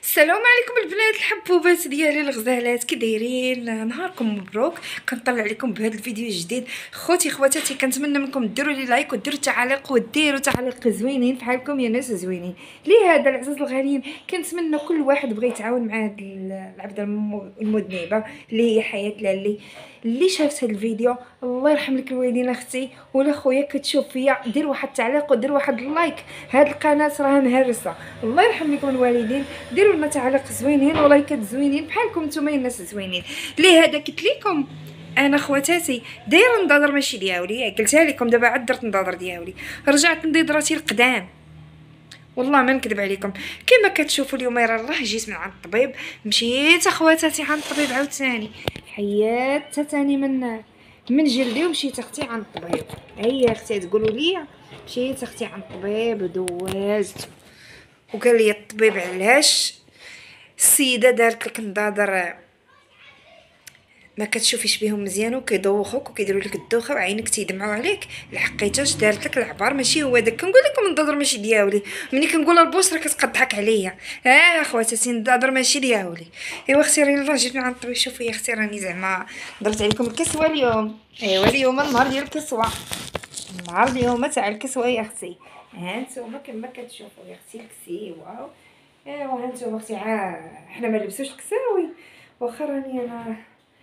السلام عليكم البنات الحبوبات ديالي الغزالات، كي دايرين؟ نهاركم مبروك. كنطلع عليكم بهذا الفيديو الجديد. خوتي خواتاتي، كنتمنى منكم ديروا لي لايك وديروا تعاليق وديروا تعاليق زوينين بحالكم يا ناس زوينين. لهذا العزاز الغاليين كنتمنى كل واحد بغى يتعاون مع هاد العبده المذنبه اللي هي حياه لالي اللي شافت هاد الفيديو. الله يرحم لك الوالدين اختي ولا خويا كتشوف فيا، دير واحد التعليق ودير واحد اللايك. هاد القناه راها مهرسه. الله يرحم لكم الوالدين، ديروا لنا تعليق زوينين ولايكات زوينين بحالكم نتوما الناس زوينين. لهذا قلت لكم انا خواتاتي دايره نضاضر ماشي دياولي، قلتها لكم دابا عاد درت نضاضر دياولي، رجعت نضيضراتي القدام. والله ما نكذب عليكم، كما كتشوفوا اليوم راه الله جيت من عند الطبيب. مشيت اخواتاتي عند الطبيب عاوتاني، حيات تاني من جلدي ومشيت اختي عند الطبيب. هيا اختي تقولوا لي مشيت اختي عند الطبيب ودوزت، وقال لي الطبيب علاش السيده دارت لك نضاضر ما كتشوفيش بهم مزيان وكيدوخوك وكيديروا لك الدوخه وعينك تيدمعوا عليك. الحقيقه دارت لك العبار ماشي هو داك. كنقول لكم النضاضر ماشي دياولي، ملي كنقول البشرة كتضحك عليا. اخواتاتي النضاضر ماشي دياولي. ايوا اختي راني الله جيت مع الطبيب. شوفوا يا اختي راني زعما درت عليكم الكسوه اليوم. ايوا اليوم النهار ديال الكسوه، النهار اليوم تاع الكسوه يا اختي. هانتوما كما كتشوفوا يا اختي الكسيوه. ايوا هانتوما اختي حنا ما نلبسوش الكساوي واخا راني انا.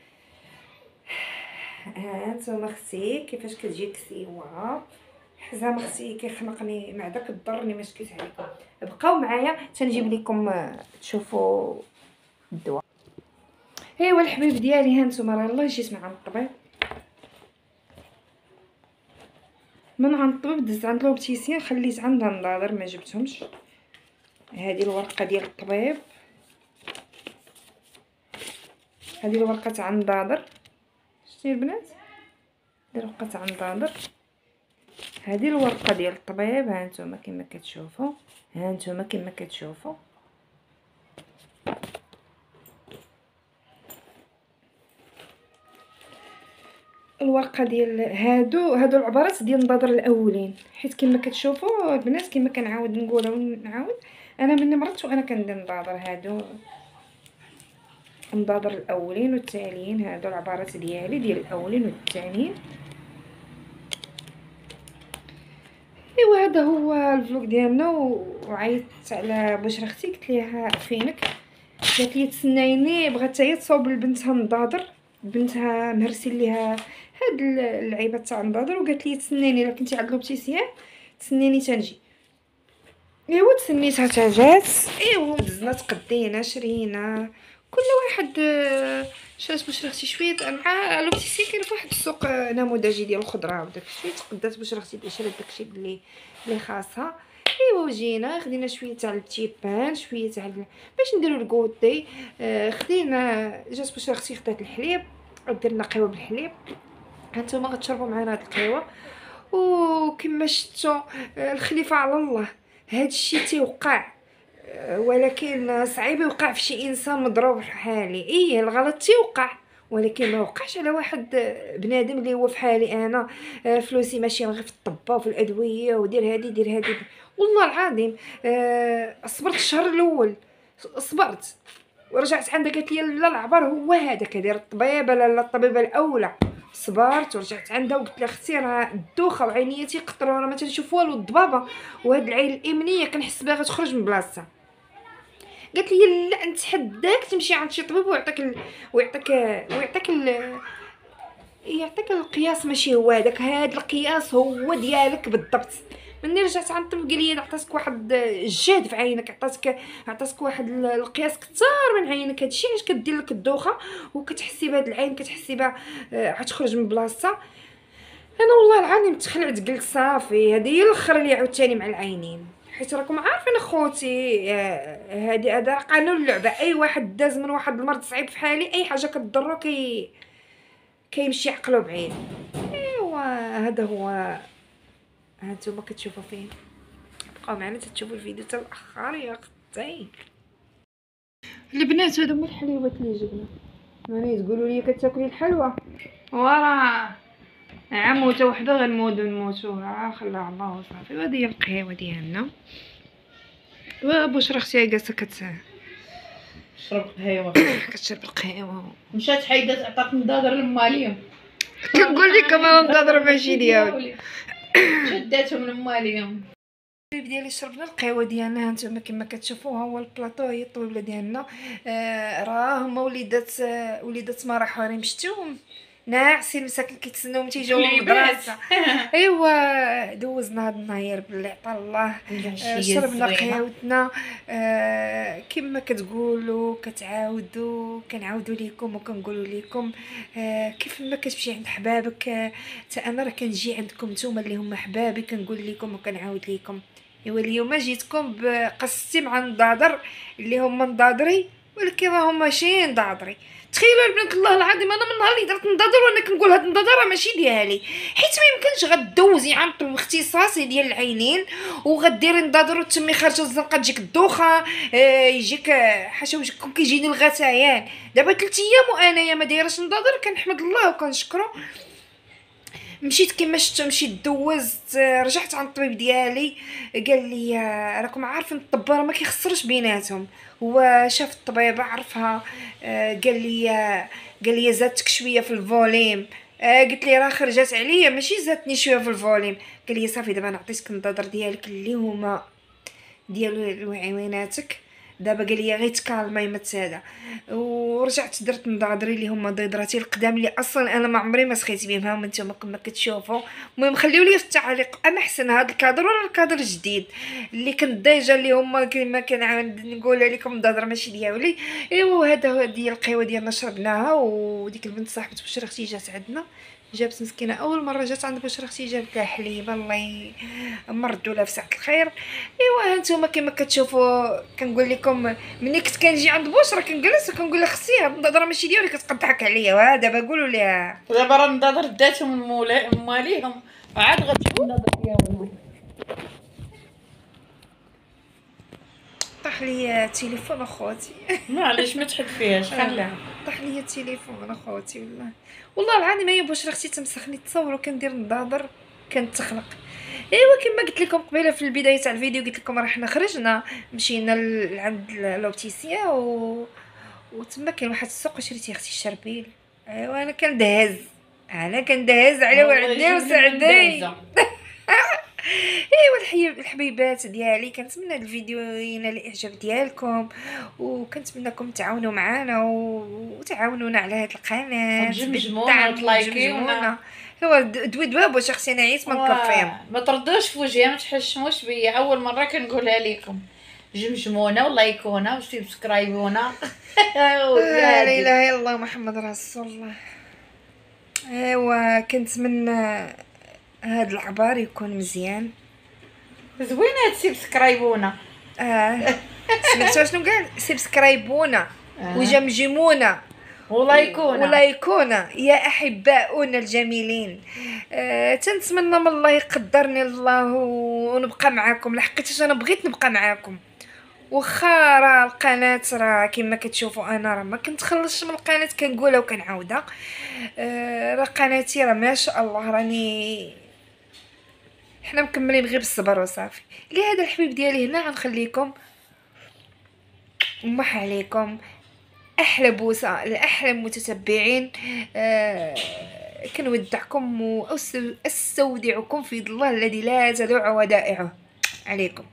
هانتوما اختي كيفاش كتجي كسيوه. حزام اختي كيخنقني معده كضرني ما شكيت عليكم. بقاو معايا تنجيب لكم تشوفوا الدواء. ايوا الحبيب ديالي هانتوما راه الله جيت مع الطبيب. من عند الطبيب دزت عند لوبتيسيان، خليت عندها نضاضر ما جبتهمش. هذه الورقه ديال الطبيب، هذه الورقه تاع النضاضر. شتي البنات الورقه تاع النضاضر، هذه الورقه ديال الطبيب. هانتوما كما كتشوفوا، هانتوما كما كتشوفوا الورقه ديال هادو العبارات ديال النضاضر الاولين. حيت كما كتشوفوا البنات كما كنعاود نقولها ونعاود، انا مني مرضت وانا كندير نضاضر. هادو النضاضر الاولين والتاليين، هادو العبارات ديالي ديال الاولين والثانيين. ايوا هذا هو الفلوق ديالنا. وعيطت على بشرى اختي قلت ليها فينك، قالت لي تسنايني. بغات هي تصاوب لبنتها نضاضر، بنتها مهرسين ليها هاد اللعيبه تاع النضاضر، وقالت لي تسنيني الا كنتي عند لوبتيسيان تسنيني تنجي. ايوا تسنيتها تا جات. ايوا دزنا تقدينا شرينا كل واحد شات بشرى اختي شويه مع لوبتيسيان. كاين فواحد السوق نموذجي ديال الخضره وداك الشيء، تقدات بشرى اختي شرات داكشي اللي خاصها. ايوا جينا خدينا شويه تاع التيبان، شويه تاع باش نديرو الكوطي. خدينا جات بشرى اختي خدات الحليب، درنا قهوه بالحليب. هانتوما غتشربوا معنا هاد القهوه. وكما شفتوا الخليفه على الله، هاد الشيء تيوقع، ولكن صعيب يوقع في شي انسان مضروب حالي. ايه الغلط تيوقع، ولكن ما وقعش على واحد بنادم اللي هو في حالي انا. فلوسي ماشي غير في الطبه وفي الادويه ودير هادي دير هادي. والله العظيم صبرت الشهر الاول، صبرت ورجعت عندها قالت لي لا العبار هو هذاك داير الطبيبه، لا الطبيبه الاولى. صبرت ورجعت عندها وقلت لها اختي راه الدوخه وعينيتي قطروا راه ما تنشوف والو الضبابه، وهاد العين الامنيه كنحس بها غتخرج من بلاصتها. قالت لي لا نتحداك تمشي عند شي طبيب ويعطيك القياس ماشي هو هذاك، هاد القياس هو ديالك بالضبط. مني رجعت عند الطبيب قال لي عطاتك واحد الجهد في عينك، عطاتك واحد القياس كثار من عينك. هادشي علاش كدير لك الدوخه وكتحسي بهاد العين كتحسي بها غتخرج من بلاصتها. انا والله العظيم تخلعت قلت صافي هذه هي الاخر اللي عاوتاني مع العينين. حيت راكم عارفين اخوتي هذا قانون اللعبه. اي واحد داز من واحد المرض صعيب في حالي، اي حاجه كضرو كيمشي عقلو بعيد. ايوا هذا هو. هانتوما كتشوفوا فين. بقاو معنا تشوفوا الفيديو حتى الاخر يا اختي. البنات هادو هما الحليوات اللي جبنا. ماني تقولوا لي كتاكلي الحلوى وراه عموته وحده غنموتوها خلاها الله صافي. وهذه هي القهوه ديالنا. وبشرى اختي جالسه شرب قهوه. كتشرب القهوه. مشات حيدات عطات نضاضر لماليهم. كنقول لكم انا نضاضر ماشي ديالي. شداتهم لماليهم. ديالي شربنا القهوه ديالنا هانتوما كما كتشوفوا، هو البلاطو هي الطويبله ديالنا. راه هما وليدات ما راحوا راه مشتوهم ناعسين مساكن كيتسناوهم تيجيو من المدرسه. ايوا دوزنا هاد النهار باللي عطا الله. شربنا قهوتنا. كما كتقولوا كتعاودوا كنعاودوا لكم وكنقولوا لكم كيف ما كتمشي عند حبابك حتى انا راه كنجي عندكم نتوما اللي هما حبابي كنقول لكم وكنعاود لكم. ايوا اليوم جيتكم بقصتي مع نضاضر اللي هما نضاضري، ولكن راهم ماشي نضاضري. تخيلوا البنات الله العظيم انا من نهار اللي درت نضاضر وانا كنقول هاد النضاضر راه ماشي ديالي، حيت ما يمكنش غدوزي عن طب اختصاصي ديال العينين وغديري نضاضر وتمي خارجه الزنقه تجيك الدوخه. يجيك حاشا كون كيجيني الغثيان. دابا 3 ايام وانايا ما دايرش نضاضر، كنحمد الله وكنشكرو. مشيت كما شفتوا، مشيت دوزت، رجعت عند الطبيب ديالي قال لي راكم عارفين الطب راه ما كيخسرش بيناتهم. هو شاف الطبيبه عرفها. قال لي زادتك شويه في الفوليم. قلت لي راه خرجت عليا ماشي زادتني شويه في الفوليم. قال لي صافي دابا نعطيك النضاضر ديالك اللي هما ديال عويناتك. دابا قال لي غير تكالمي ما تسادا. ورجعت درت نضاضري اللي هما ضيضراتي القدام اللي اصلا انا ما عمري ما سخيت بهم، ها نتوما كما كتشوفوا. المهم خليو لي في التعليق انا احسن هذا الكادر ولا الكادر الجديد اللي كنت ديجا اللي هما كما كنعاود نقول لكم نضاضر ماشي ديالي. ايوا هذا هو ديال القهوه ديالنا شربناها. وديك البنت صاحبه بشرى اختي جات عندنا، جابت مسكينه اول مره جات عند بشرى اختي جابت لها حليب الله يمردوا لها في ساعه الخير. ايوا هانتوما كما كتشوفوا كنقول لكم ملي كنت كنجي عند بشرى كنجلس وكنقول لها خصي هاد النضاضر ماشي ديالي، كتضحك عليا. وها دابا قولوا ليها دابا راه النضاضر داتهم ماليهم عاد غتشوف النضاضر ديالهم. طاح لي التليفون اخواتي. معليش ما تحد فيهاش خليها. طاح لي التليفون اخواتي والله العظيم هي بشرى اختي تمسخني تصوروا كندير نضاضر كنتخلق. ايوا كما قلت لكم قبيله في البدايه تاع الفيديو قلت لكم راه حنا خرجنا مشينا عند لوبتيسيا وتما كاين واحد السوق شريتي اختي الشربيل. ايوا انا كندهز على وعدي وسعدي. ايوا الحبيبات ديالي كنتمنى الفيديو ينال الاعجاب ديالكم، وكنتمنىكم تعاونوا معنا وتعاونونا على هذه القناه تجمجمونا وتلايكيونا. هو دوي واش اختي نعيت ما نكفيهم. ما تردوش في وجهي ما تحشموش بيا، اول مره كنقولها لكم جمجمونا ولايكونا وسبسكرايبونا. لا اله الا الله محمد رسول الله. ايوا كنتمنى هاد العبار يكون مزيان زوينه. سبسكرايبونا. سمعتوا شنو قال؟ سبسكرايبونا وجمجمونا ولايكونا يا احباؤنا الجميلين. تنتمنى من الله يقدرني الله ونبقى معاكم لحقيت انا بغيت نبقى معاكم. واخا راه القناه راه كما كتشوفوا انا راه ما كنتخلصش من القناه كنقولها وكنعاودها. راه قناتي راه ما شاء الله راني حنا مكملين غير بالصبر وصافي. لهذا الحبيب ديالي هنا غنخليكم ومح عليكم احلى بوسه لاحلى المتتبعين. كنودعكم واستودعكم في الله الذي لا تدع ودائعه عليكم.